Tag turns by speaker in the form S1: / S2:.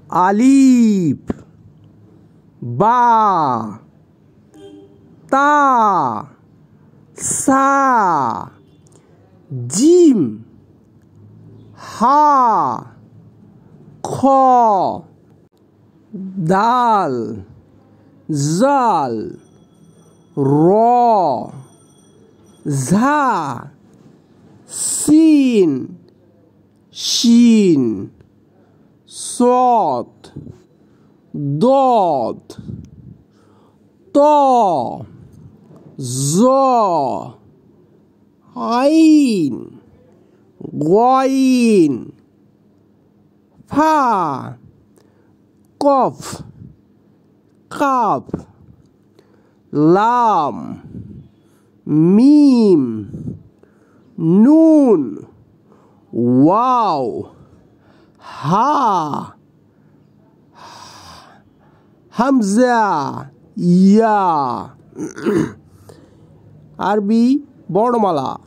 S1: আলিফ বা তা সা জিম হা খ দাল জাল র ঝা সিন শিন صاد ضاد طا ظا عين غين فا قاف قاف لام ميم نون واو হা হামজা ইয়া আরবি বর্ণমালা